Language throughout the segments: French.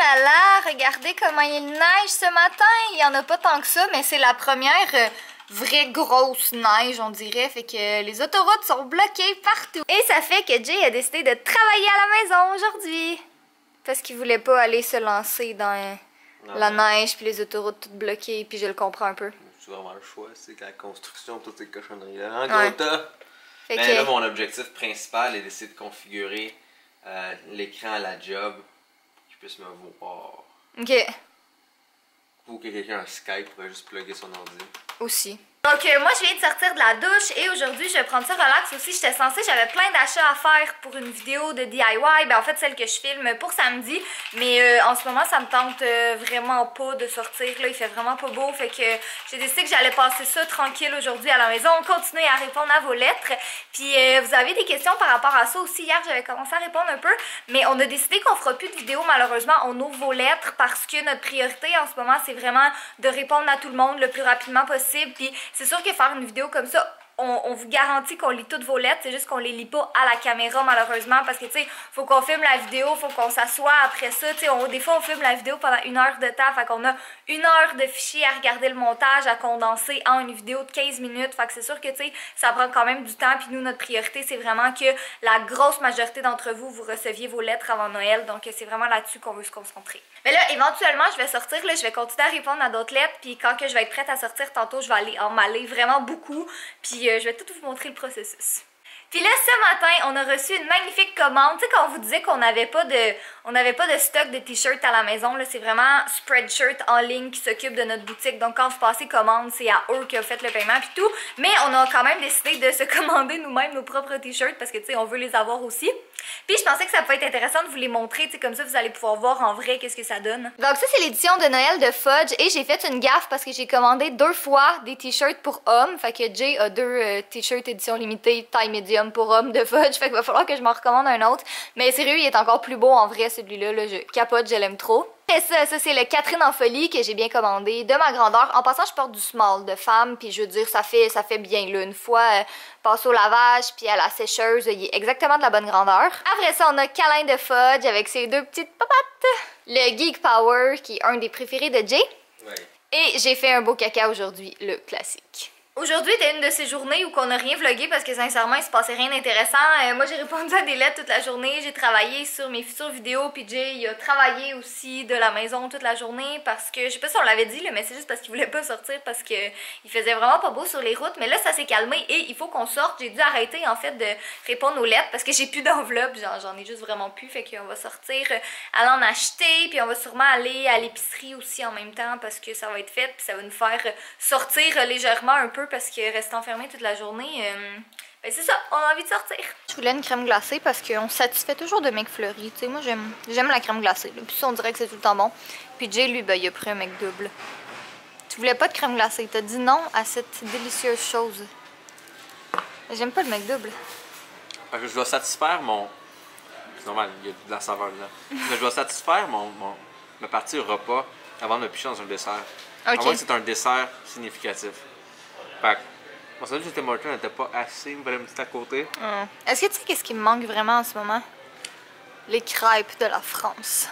là là, regardez comment il neige ce matin. Il y en a pas tant que ça, mais c'est la première vraie grosse neige, on dirait. Fait que les autoroutes sont bloquées partout. Et ça fait que Jay a décidé de travailler à la maison aujourd'hui. Parce qu'il voulait pas aller se lancer dans la neige puis les autoroutes toutes bloquées, puis je le comprends un peu. C'est vraiment le choix, c'est la construction, toutes ces cochonneries-là. En gros, mais là, mon objectif principal est d'essayer de configurer l'écran à la job pour qu'il puisse me voir. Ok. Ou que quelqu'un a Skype pourrait juste plugger son ordi. Aussi. Donc moi je viens de sortir de la douche et aujourd'hui je vais prendre ça relax aussi. J'avais plein d'achats à faire pour une vidéo de DIY, ben en fait celle que je filme pour samedi, mais en ce moment ça me tente vraiment pas de sortir, là il fait vraiment pas beau, fait que j'ai décidé que j'allais passer ça tranquille aujourd'hui à la maison, continuer à répondre à vos lettres, puis vous avez des questions par rapport à ça aussi. Hier j'avais commencé à répondre un peu, mais on a décidé qu'on fera plus de vidéos malheureusement, on ouvre vos lettres parce que notre priorité en ce moment c'est vraiment de répondre à tout le monde le plus rapidement possible, puis c'est sûr que faire une vidéo comme ça, on vous garantit qu'on lit toutes vos lettres, c'est juste qu'on les lit pas à la caméra malheureusement parce que tu sais, faut qu'on filme la vidéo, faut qu'on s'assoie après ça, tu sais, des fois on filme la vidéo pendant 1 heure de temps, fait qu'on a 1 heure de fichier à regarder le montage, à condenser en une vidéo de 15 minutes, fait que c'est sûr que tu sais, ça prend quand même du temps, puis nous notre priorité c'est vraiment que la grosse majorité d'entre vous, vous receviez vos lettres avant Noël, donc c'est vraiment là-dessus qu'on veut se concentrer. Mais là, éventuellement, je vais sortir, là, je vais continuer à répondre à d'autres lettres, puis quand que je vais être prête à sortir tantôt, je vais aller emballer vraiment beaucoup, puis je vais tout vous montrer le processus. Puis là, ce matin, on a reçu une magnifique commande. Tu sais, quand on vous disait qu'on n'avait pas de stock de t-shirts à la maison, là, c'est vraiment Spreadshirt en ligne qui s'occupe de notre boutique. Donc, quand vous passez commande, c'est à eux qui ont fait le paiement puis tout. Mais on a quand même décidé de se commander nous-mêmes nos propres t-shirts parce que, tu sais, on veut les avoir aussi. Puis, je pensais que ça pouvait être intéressant de vous les montrer, tu sais, comme ça, vous allez pouvoir voir en vrai qu'est-ce que ça donne. Donc, ça, c'est l'édition de Noël de Fudge. Et j'ai fait une gaffe parce que j'ai commandé 2 fois des t-shirts pour hommes. Fait que Jay a 2 t-shirts édition limitée, taille médium pour hommes de Fudge. Fait qu'il va falloir que je m'en recommande un autre. Mais sérieux, il est encore plus beau en vrai, celui-là. Là, je capote, je l'aime trop. Et ça c'est le Catherine en folie que j'ai bien commandé, de ma grandeur. En passant, je porte du small de femme, puis je veux dire, ça fait bien là. Une fois passé au lavage, puis à la sécheuse, il est exactement de la bonne grandeur. Après ça, on a Câlin de Fudge avec ses 2 petites papates. Le Geek Power, qui est un des préférés de Jay. Ouais. Et j'ai fait un beau caca aujourd'hui, le classique. Aujourd'hui était une de ces journées où on n'a rien vlogué parce que sincèrement il se passait rien d'intéressant. Moi j'ai répondu à des lettres toute la journée, j'ai travaillé sur mes futures vidéos, puis Jay il a travaillé aussi de la maison toute la journée parce que, je sais pas si on l'avait dit là, mais c'est juste parce qu'il voulait pas sortir parce que il faisait vraiment pas beau sur les routes. Mais là ça s'est calmé et il faut qu'on sorte. J'ai dû arrêter en fait de répondre aux lettres parce que j'ai plus d'enveloppe, j'en ai juste vraiment plus, fait qu'on va sortir, aller en acheter, puis on va sûrement aller à l'épicerie aussi en même temps parce que ça va être fait, puis ça va nous faire sortir légèrement un peu parce que rester enfermé toute la journée, ben c'est ça, on a envie de sortir. Je voulais une crème glacée parce qu'on se satisfait toujours de McFlurry, tu sais, moi j'aime la crème glacée, là. Puis ça on dirait que c'est tout le temps bon. Puis Jay lui, ben il a pris un McDouble. Tu voulais pas de crème glacée, t'as dit non à cette délicieuse chose. J'aime pas le McDouble. Parce que je dois satisfaire mon... C'est normal, il y a de la saveur là. Mais je dois satisfaire ma partie repas avant de me picher dans un dessert. Ok. À moins que c'est un dessert significatif. Fait que, mon sandwich de Tim Hortons n'était pas assez, il me fallait une petite à côté. Est-ce que tu sais qu'est-ce qui me manque vraiment en ce moment? Les crêpes de la France.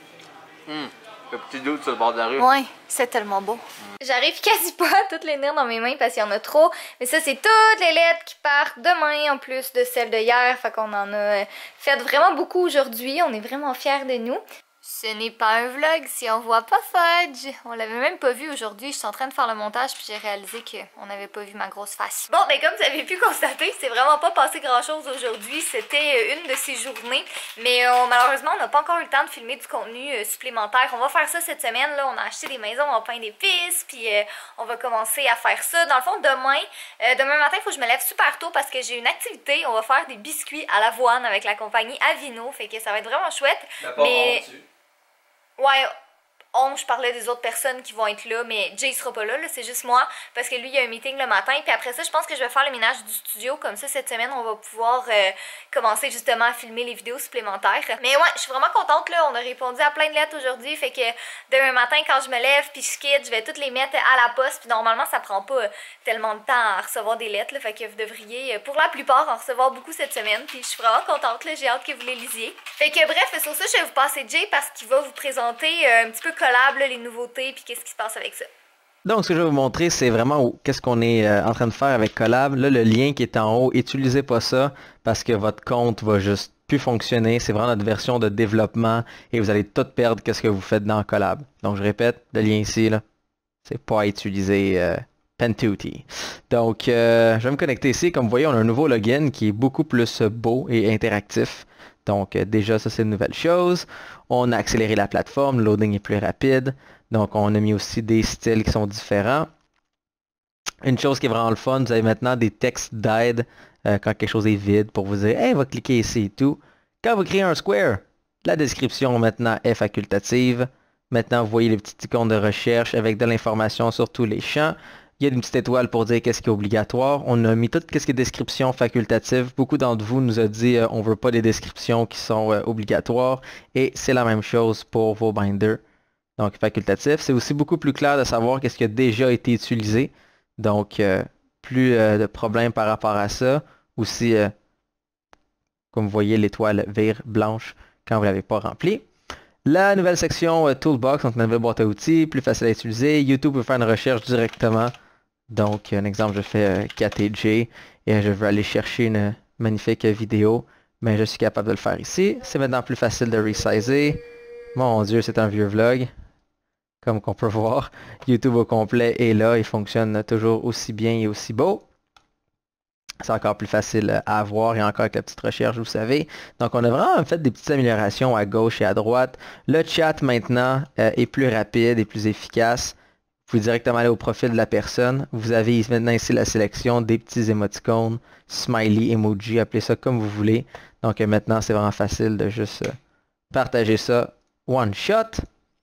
Le petit doute sur le bord de la rue. Ouais, c'est tellement beau. J'arrive quasi pas à toutes les lire dans mes mains parce qu'il y en a trop. Mais ça, c'est toutes les lettres qui partent demain en plus de celles de hier. Fait qu'on en a fait vraiment beaucoup aujourd'hui. On est vraiment fiers de nous. Ce n'est pas un vlog si on voit pas Fudge. On l'avait même pas vu aujourd'hui. Je suis en train de faire le montage puis j'ai réalisé qu'on n'avait pas vu ma grosse face. Bon, ben comme vous avez pu constater, c'est vraiment pas passé grand chose aujourd'hui. C'était une de ces journées. Mais malheureusement, on n'a pas encore eu le temps de filmer du contenu supplémentaire. On va faire ça cette semaine. Là, on a acheté des maisons en pain d'épices. Puis on va commencer à faire ça. Dans le fond, demain matin, il faut que je me lève super tôt parce que j'ai une activité. On va faire des biscuits à l'avoine avec la compagnie Avino. Fait que ça va être vraiment chouette. Mais ouais, je parlais des autres personnes qui vont être là, mais Jay sera pas là, c'est juste moi, parce que lui, il y a un meeting le matin, puis après ça, je pense que je vais faire le ménage du studio, comme ça, cette semaine, on va pouvoir commencer justement à filmer les vidéos supplémentaires. Mais ouais, je suis vraiment contente, là, on a répondu à plein de lettres aujourd'hui, fait que demain matin, quand je me lève, puis je quitte, je vais toutes les mettre à la poste, puis normalement, ça prend pas tellement de temps à recevoir des lettres, là, fait que vous devriez, pour la plupart, en recevoir beaucoup cette semaine, puis je suis vraiment contente, là, j'ai hâte que vous les lisiez. Fait que bref, sur ça, je vais vous passer Jay parce qu'il va vous présenter un petit peu collab, là, les nouveautés, puis qu'est-ce qui se passe avec ça. Donc, ce que je vais vous montrer, c'est vraiment qu'est-ce qu'on est en train de faire avec Collab. Là, le lien qui est en haut, utilisez pas ça parce que votre compte va juste plus fonctionner. C'est vraiment notre version de développement et vous allez tout perdre qu'est-ce que vous faites dans Collab. Donc, je répète, le lien ici, là, c'est pas à utiliser Pentuti. Donc, je vais me connecter ici. Comme vous voyez, on a un nouveau login qui est beaucoup plus beau et interactif. Donc, déjà, ça, c'est une nouvelle chose. On a accéléré la plateforme, le loading est plus rapide. Donc, on a mis aussi des styles qui sont différents. Une chose qui est vraiment le fun, vous avez maintenant des textes d'aide quand quelque chose est vide pour vous dire « Hey, va cliquer ici et tout ». Quand vous créez un square, la description maintenant est facultative. Maintenant, vous voyez les petites icônes de recherche avec de l'information sur tous les champs. Il y a une petite étoile pour dire qu'est-ce qui est obligatoire. On a mis tout ce qui est description facultative. Beaucoup d'entre vous nous a dit on veut pas des descriptions qui sont obligatoires. Et c'est la même chose pour vos binders. Donc facultatif. C'est aussi beaucoup plus clair de savoir qu'est-ce qui a déjà été utilisé. Donc plus de problèmes par rapport à ça. Aussi, comme vous voyez, l'étoile vire blanche quand vous ne l'avez pas rempli. La nouvelle section Toolbox, donc la nouvelle boîte à outils, plus facile à utiliser. YouTube peut faire une recherche directement. Donc, un exemple, je fais KTJ et je veux aller chercher une magnifique vidéo. Mais je suis capable de le faire ici. C'est maintenant plus facile de resizer. Mon Dieu, c'est un vieux vlog. Comme qu'on peut voir, YouTube au complet est là. Il fonctionne toujours aussi bien et aussi beau. C'est encore plus facile à avoir et encore avec la petite recherche, vous savez. Donc, on a vraiment fait des petites améliorations à gauche et à droite. Le chat, maintenant, est plus rapide et plus efficace. Vous pouvez directement aller au profil de la personne. Vous avez maintenant ici la sélection des petits émoticônes, smiley, emoji, appelez ça comme vous voulez. Donc, maintenant, c'est vraiment facile de juste partager ça one shot.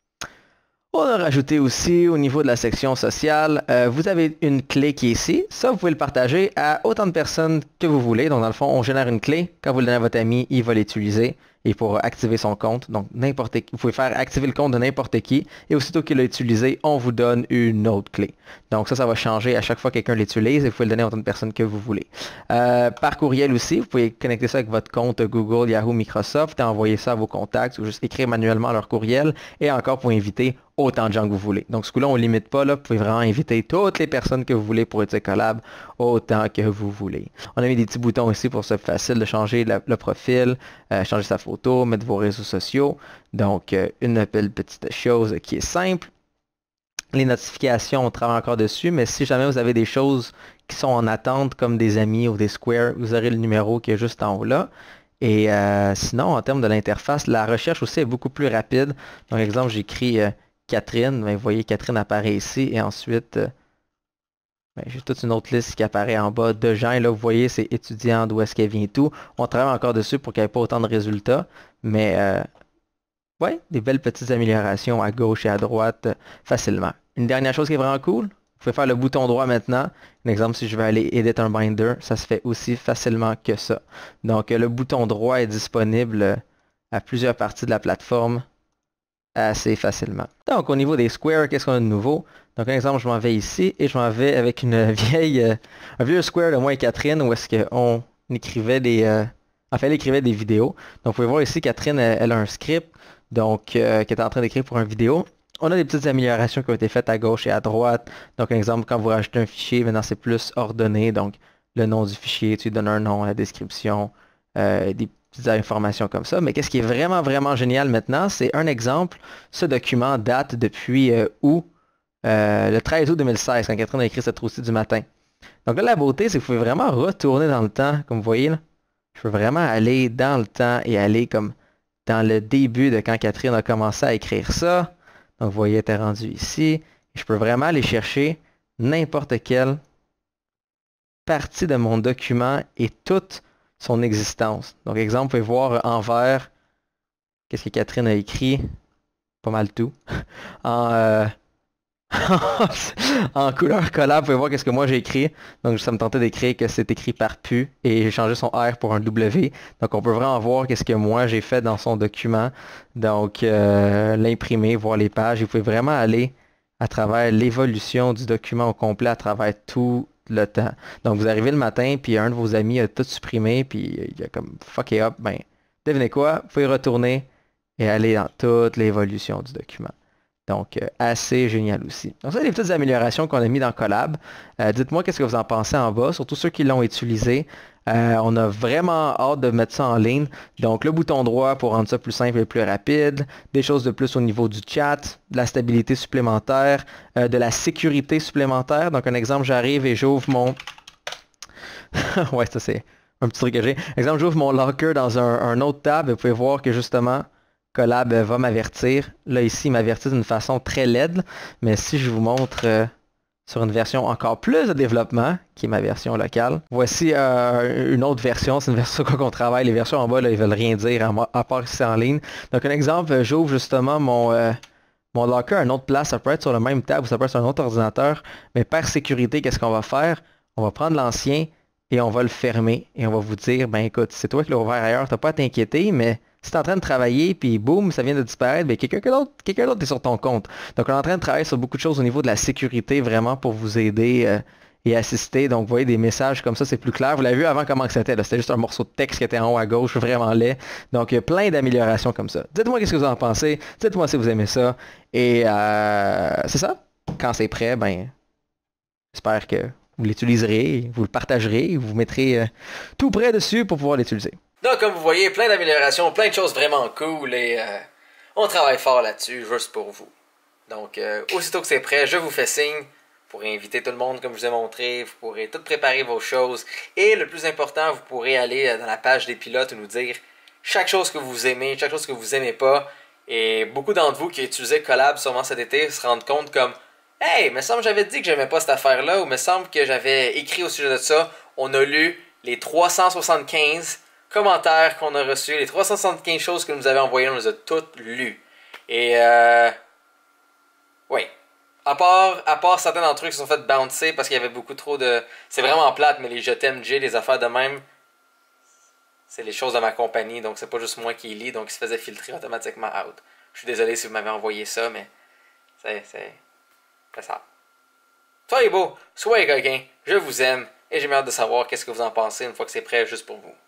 On a rajouté aussi au niveau de la section sociale, vous avez une clé qui est ici. Ça, vous pouvez le partager à autant de personnes que vous voulez. Donc, dans le fond, on génère une clé. Quand vous le donnez à votre ami, il va l'utiliser. Et pour activer son compte, donc n'importe qui, vous pouvez faire activer le compte de n'importe qui. Et aussitôt qu'il l'a utilisé, on vous donne une autre clé. Donc ça va changer à chaque fois que quelqu'un l'utilise et vous pouvez le donner à autant de personnes que vous voulez. Par courriel aussi, vous pouvez connecter ça avec votre compte Google, Yahoo, Microsoft et envoyer ça à vos contacts ou juste écrire manuellement leur courriel et encore pour inviter autant de gens que vous voulez. Donc ce coup-là, on ne limite pas, là, vous pouvez vraiment inviter toutes les personnes que vous voulez pour être collab autant que vous voulez. On a mis des petits boutons ici pour que ce soit facile de changer le profil, changer sa photo, mettre vos réseaux sociaux. Donc une belle petite chose qui est simple. Les notifications, on travaille encore dessus, mais si jamais vous avez des choses qui sont en attente comme des amis ou des squares, vous aurez le numéro qui est juste en haut là. Et sinon, en termes de l'interface, la recherche aussi est beaucoup plus rapide. Donc, exemple, j'écris Catherine, ben, vous voyez Catherine apparaît ici et ensuite ben, j'ai toute une autre liste qui apparaît en bas de gens et là vous voyez c'est étudiant, d'où est-ce qu'elle vient et tout. On travaille encore dessus pour qu'il n'y ait pas autant de résultats, mais ouais, des belles petites améliorations à gauche et à droite facilement. Une dernière chose qui est vraiment cool, vous pouvez faire le bouton droit maintenant. Un exemple, si je veux aller edit un binder, ça se fait aussi facilement que ça. Donc le bouton droit est disponible à plusieurs parties de la plateforme assez facilement. Donc au niveau des squares, qu'est-ce qu'on a de nouveau? Donc un exemple, je m'en vais ici et je m'en vais avec une un vieux square de moi et Catherine où est-ce qu'on écrivait des... Enfin, elle écrivait des vidéos. Donc vous pouvez voir ici, Catherine, elle a un script donc qui est en train d'écrire pour une vidéo. On a des petites améliorations qui ont été faites à gauche et à droite. Donc un exemple, quand vous rajoutez un fichier, maintenant c'est plus ordonné. Donc le nom du fichier, tu lui donnes un nom, la description, des petites informations comme ça. Mais qu'est-ce qui est vraiment, vraiment génial maintenant, c'est un exemple. Ce document date depuis août, le 13 août 2016, quand Catherine a écrit cette trousse du matin. Donc là, la beauté, c'est que vous pouvez vraiment retourner dans le temps, comme vous voyez là. Je peux vraiment aller dans le temps et aller comme dans le début de quand Catherine a commencé à écrire ça. Donc vous voyez, elle était rendue ici. Je peux vraiment aller chercher n'importe quelle partie de mon document et toute son existence. Donc exemple, vous pouvez voir en vert qu'est-ce que Catherine a écrit. Pas mal tout. en, en couleur collab. Vous pouvez voir qu'est-ce que moi j'ai écrit. Donc ça me tentait d'écrire que c'est écrit par Pu et j'ai changé son R pour un W. Donc on peut vraiment voir qu'est-ce que moi j'ai fait dans son document. Donc l'imprimer, voir les pages. Vous pouvez vraiment aller à travers l'évolution du document au complet à travers tout le temps. Donc vous arrivez le matin, puis un de vos amis a tout supprimé, puis il a comme fuck it up. Ben, devinez quoi? Vous pouvez retourner et aller dans toute l'évolution du document. Donc, assez génial aussi. Donc, ça, c'est les petites améliorations qu'on a mis dans Collab. Dites-moi qu'est-ce que vous en pensez en bas, surtout ceux qui l'ont utilisé. On a vraiment hâte de mettre ça en ligne. Donc, le bouton droit pour rendre ça plus simple et plus rapide. Des choses de plus au niveau du chat, de la stabilité supplémentaire, de la sécurité supplémentaire. Donc, un exemple, j'arrive et j'ouvre mon... ouais, ça c'est un petit truc que j'ai. Exemple, j'ouvre mon locker dans un autre tab et vous pouvez voir que justement... Collab va m'avertir. Là, ici, il m'avertit d'une façon très laide. Mais si je vous montre sur une version encore plus de développement, qui est ma version locale, voici une autre version. C'est une version sur quoi qu'on travaille. Les versions en bas, là, ils veulent rien dire à part si c'est en ligne. Donc, un exemple, j'ouvre justement mon locker à une autre place. Ça peut être sur le même tab ou ça peut être sur un autre ordinateur. Mais par sécurité, qu'est-ce qu'on va faire? On va prendre l'ancien et on va le fermer. Et on va vous dire, ben écoute, c'est toi qui l'as ouvert ailleurs. T'as pas à t'inquiéter, mais... Si tu es en train de travailler, puis boum, ça vient de disparaître, bien, quelqu'un d'autre est sur ton compte. Donc, on est en train de travailler sur beaucoup de choses au niveau de la sécurité, vraiment, pour vous aider et assister. Donc, vous voyez des messages comme ça, c'est plus clair. Vous l'avez vu avant comment c'était. C'était juste un morceau de texte qui était en haut à gauche, vraiment laid. Donc, il y a plein d'améliorations comme ça. Dites-moi qu'est-ce que vous en pensez. Dites-moi si vous aimez ça. Et c'est ça. Quand c'est prêt, ben, j'espère que vous l'utiliserez, vous le partagerez, vous mettrez tout prêt dessus pour pouvoir l'utiliser. Donc, comme vous voyez, plein d'améliorations, plein de choses vraiment cool et on travaille fort là-dessus, juste pour vous. Donc, aussitôt que c'est prêt, je vous fais signe. Vous pourrez inviter tout le monde comme je vous ai montré, vous pourrez tout préparer vos choses. Et le plus important, vous pourrez aller dans la page des pilotes et nous dire chaque chose que vous aimez, chaque chose que vous aimez pas. Et beaucoup d'entre vous qui utilisez Collab sûrement cet été se rendent compte comme « Hey, me semble que j'avais dit que j'aimais pas cette affaire-là » ou « Me semble que j'avais écrit au sujet de ça. » On a lu les 375 commentaires qu'on a reçus, les 375 choses que nous avez envoyées, on les a toutes lues. Et oui. À part certains d'entre eux qui se sont fait bouncer parce qu'il y avait beaucoup trop de... C'est vraiment plate, mais les je t'aime J, les affaires de même, c'est les choses de ma compagnie, donc c'est pas juste moi qui lis, donc il se faisait filtrer automatiquement out. Je suis désolé si vous m'avez envoyé ça, mais c'est ça. Soyez beau, soyez coquins, je vous aime, et j'ai hâte de savoir qu'est-ce que vous en pensez une fois que c'est prêt juste pour vous.